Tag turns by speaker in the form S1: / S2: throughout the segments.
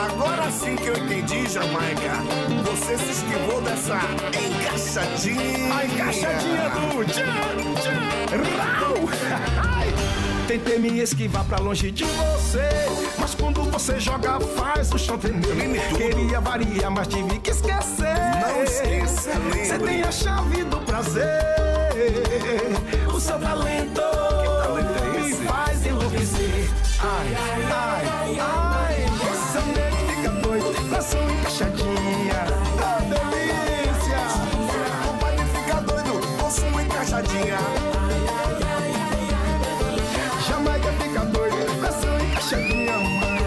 S1: Agora sim que eu entendi, Jamaica. Você se esquivou dessa encaixadinha.
S2: A encaixadinha do tchan, rau. Tentei me esquivar pra longe de você, mas quando você joga faz o chão tremer. Queria variar, mas tive que esquecer.
S1: Não esqueça, lembre.
S2: Você tem a chave do prazer. O seu talento me faz enlouquecer. Ai, ai, ai, esse seu nego fica doido na sua encaixadinha. Oh, delícia!
S1: O baile fica doido com sua encaixadinha.
S2: Jamaica fica doido na sua encaixadinha, mãe.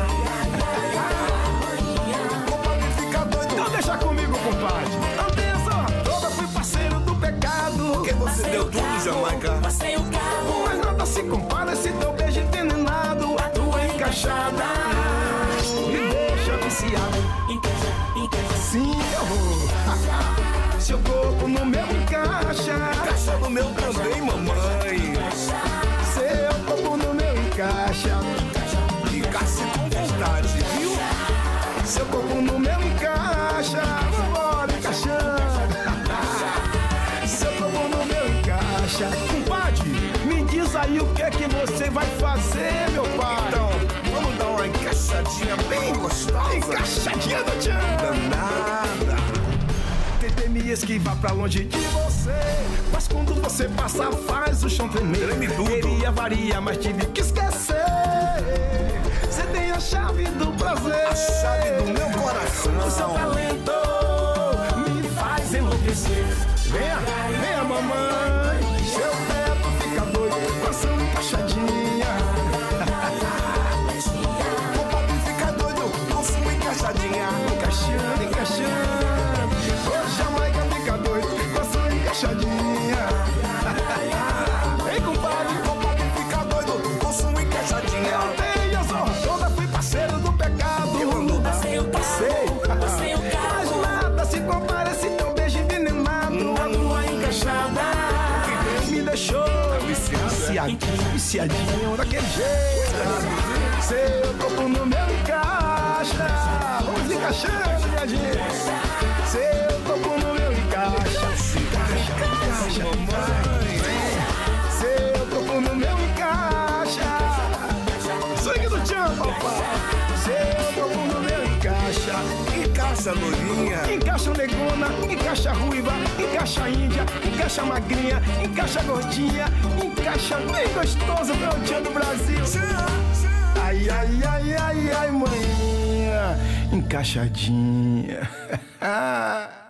S1: O baile fica doido.
S2: Então deixa comigo, compadre. Andei a zorra toda, fui parceiro do pecado.
S1: Porque você deu tudo, Jamaica.
S3: Passei o carro,
S2: Mas nada se compara esse teu beijo envenenado. A tua encaixada me deixa viciado.
S3: encaixa.
S2: Sim, eu vou. Seu corpo no meu encaixa.
S1: Encaixa no meu também, mamãe.
S2: Seu corpo no meu encaixa.
S1: Encaixe com vontade, viu?
S2: Seu corpo no meu encaixa. Vambora, encaixando. Seu corpo no meu encaixa. Compadre, me diz aí o que é que você vai fazer, meu pai.
S1: Então, vamos dar uma encaixadinha bem gostosa.
S2: Encaixadinha do tchan.
S1: Danada.
S2: Tentei me esquivar pra longe de você, mas quando você passa faz o chão tremer.
S1: Treme tudo.
S2: Queria variar, mas tive que esquecer. Você tem a chave do prazer.
S1: A chave do meu
S2: O seu
S1: coração.
S2: talento me faz enlouquecer. Venha, venha, mamãe. Seu teto fica doido com essa encaixadinha.
S1: O baile fica doido com sua encaixadinha.
S2: Encaixando, encaixando. Ô, Jamaica fica doido com essa encaixadinha. Ei, compadre.
S1: O baile fica doido com sua encaixadinha.
S2: Eu dei a zorra toda, fui parceiro do pecado.
S1: Eu ando
S3: Passei o carro, passei o
S2: Mas
S3: carro.
S2: nada se compara esse teu beijo envenenado. A tua encaixada me deixou viciadinho daquele jeito. Seu corpo no meu encaixa. Vamos encaixando, minha gente. Seu corpo no meu encaixa. Encaixa, mamãe. Seu corpo no meu encaixa. Sangue do tchan, papai. Seu corpo no meu encaixa.
S1: Encaixa, loirinha.
S2: Encaixa negona, encaixa ruiva, encaixa índia, encaixa magrinha, encaixa gordinha, encaixa bem gostoso pra o tchan do Brasil. Ai, ai, ai, ai, ai, mãe, encaixadinha.